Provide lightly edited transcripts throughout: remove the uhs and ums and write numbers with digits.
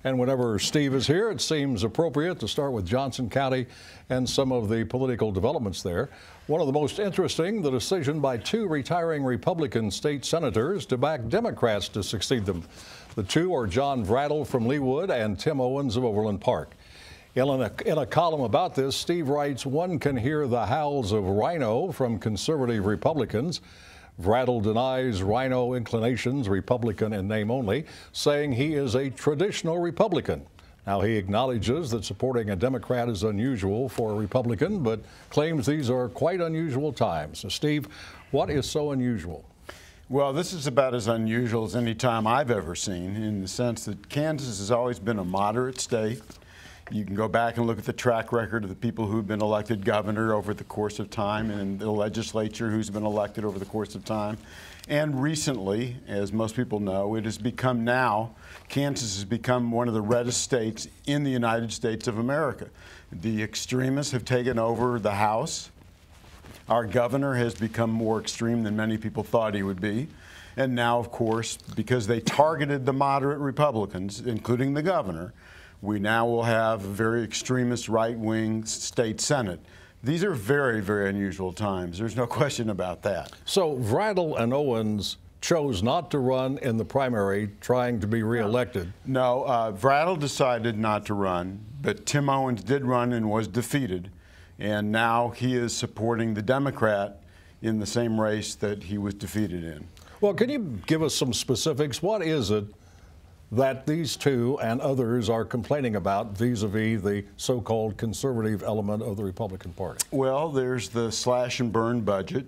And whenever Steve is here, it seems appropriate to start with Johnson County and some of the political developments there. One of the most interesting, the decision by two retiring Republican state senators to back Democrats to succeed them. The two are John Vrattle from Leawood and Tim Owens of Overland Park. In a column about this, Steve writes, one can hear the howls of rhino from conservative Republicans. Vrattle denies rhino inclinations, Republican in name only, saying he is a traditional Republican. Now, he acknowledges that supporting a Democrat is unusual for a Republican, but claims these are quite unusual times. So, Steve, what is so unusual? Well, this is about as unusual as any time I've ever seen, in the sense that Kansas has always been a moderate state. You can go back and look at the track record of the people who've been elected governor over the course of time, and the legislature who's been elected over the course of time. And recently, as most people know, it has become now, Kansas has become one of the reddest states in the United States of America. The extremists have taken over the House. Our governor has become more extreme than many people thought he would be. And now, of course, because they targeted the moderate Republicans, including the governor, we now will have a very extremist right-wing state senate. These are very, very unusual times. There's no question about that. So Vrattle and Owens chose not to run in the primary, trying to be reelected. No, Vrattle decided not to run, but Tim Owens did run and was defeated. And now he is supporting the Democrat in the same race that he was defeated in. Well, can you give us some specifics? What is it that these two and others are complaining about vis-a-vis the so-called conservative element of the Republican Party? Well, there's the slash and burn budget.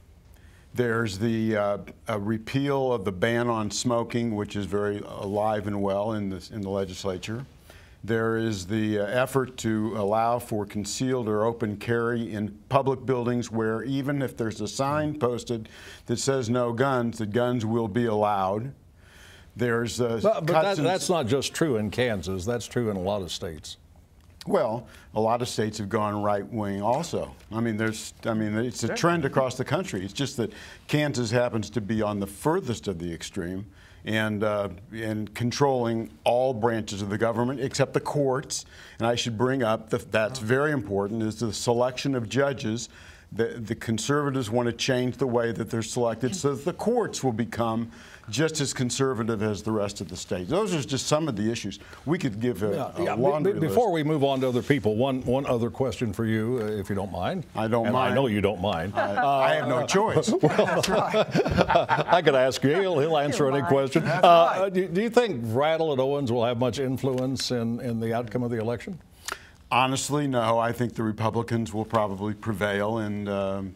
There's the repeal of the ban on smoking, which is very alive and well in the legislature. There is the effort to allow for concealed or open carry in public buildings where even if there's a sign posted that says no guns, the guns will be allowed. There's but that's not just true in Kansas. That's true in a lot of states. Well, a lot of states have gone right wing also. I mean, it's a trend across the country. It's just that Kansas happens to be on the furthest of the extreme and controlling all branches of the government except the courts. And I should bring up that's very important is the selection of judges. The conservatives want to change the way that they're selected so that the courts will become just as conservative as the rest of the state. Those are just some of the issues. We could give a laundry list. Before we move on to other people, one other question for you, if you don't mind. I don't mind. I know you don't mind. I have no choice. That's right. I could ask you. He'll answer any question. Right. Do you think Vrattle and Owens will have much influence in the outcome of the election? Honestly, no. I think the Republicans will probably prevail, and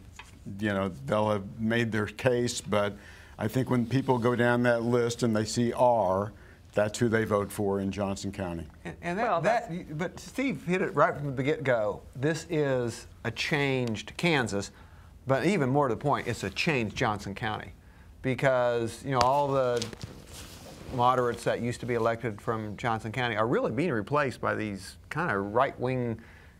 they'll have made their case. But I think when people go down that list and they see R, that's who they vote for in Johnson County. But Steve hit it right from the get-go. This is a changed Kansas, but even more to the point, it's a changed Johnson County, because all the moderates that used to be elected from Johnson County are really being replaced by these kind of right-wing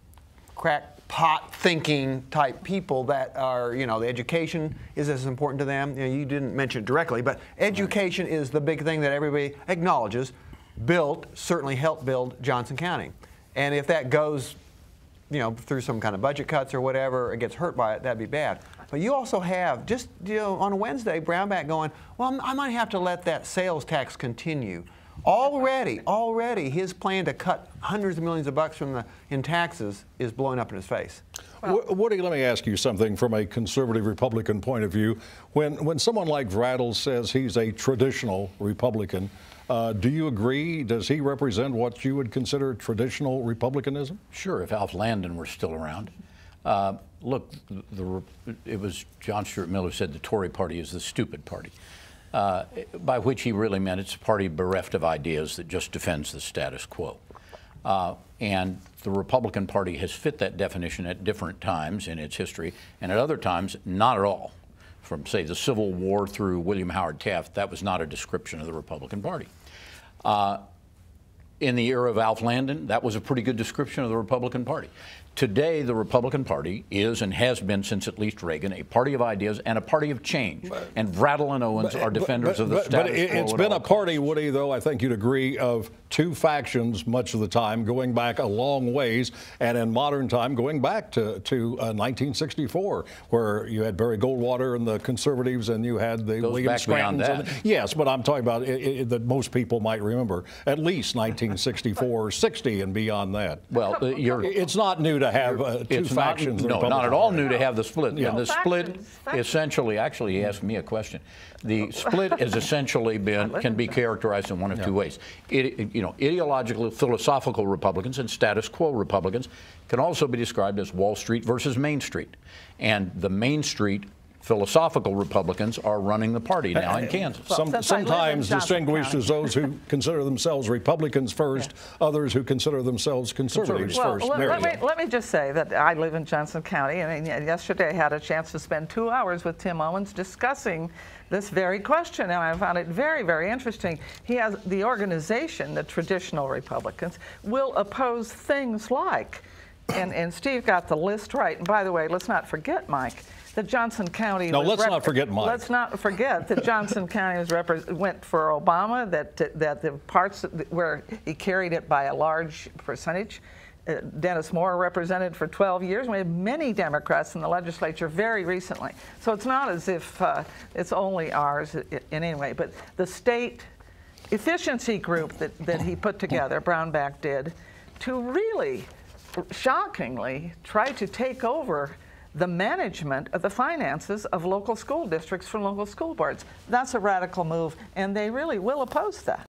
crackpot thinking type people that are, the education is as important to them. You didn't mention it directly, but education is the big thing that everybody acknowledges. Certainly helped build Johnson County. And if that goes, through some kind of budget cuts or whatever, it gets hurt by it, that'd be bad. But you also have, just on a Wednesday, Brownback going, well, I might have to let that sales tax continue. Already, his plan to cut hundreds of millions of bucks in taxes is blowing up in his face. Well, Woody, let me ask you something from a conservative Republican point of view. When someone like Vrattle says he's a traditional Republican, do you agree? Does he represent what you would consider traditional Republicanism? Sure, if Alf Landon were still around. Look, it was John Stuart Mill who said the Tory party is the stupid party, by which he really meant it's a party bereft of ideas that just defends the status quo. And the Republican Party has fit that definition at different times in its history, and at other times, not at all. From, say, the Civil War through William Howard Taft, that was not a description of the Republican Party. In the era of Alf Landon, that was a pretty good description of the Republican Party. Today, the Republican Party is and has been since at least Reagan a party of ideas and a party of change. And Brattle and Owens are defenders of the status quo. But it's been a party, Woody, though, I think you'd agree, of two factions much of the time, going back a long ways, and in modern time going back to 1964, where you had Barry Goldwater and the conservatives, and you had the William Scrantons. Yes, but I'm talking about that most people might remember at least 1964, 60, and beyond that. Well, it's not new to have two factions. No, not at all new to have the split. Yeah. And the split essentially, actually, he asked me a question. The split has essentially can be characterized in one of two ways. Ideological, philosophical Republicans and status quo Republicans can also be described as Wall Street versus Main Street. And the Main Street philosophical Republicans are running the party now in Kansas. Sometimes distinguished as those who consider themselves Republicans first, others who consider themselves conservatives first. Let me just say that I live in Johnson County, and yesterday I had a chance to spend 2 hours with Tim Owens discussing this very question, and I found it very, very interesting. He has the organization, the traditional Republicans, will oppose things like, and Steve got the list right. And by the way, let's not forget, Mike, that Johnson County. No, let's not forget Mike. Let's not forget that Johnson County went for Obama. That the parts where he carried it by a large percentage. Dennis Moore represented for 12 years. We have many Democrats in the legislature very recently. So it's not as if it's only ours in any way. But the state efficiency group that he put together, Brownback did, to really shockingly try to take over the management of the finances of local school districts from local school boards. That's a radical move, and they really will oppose that.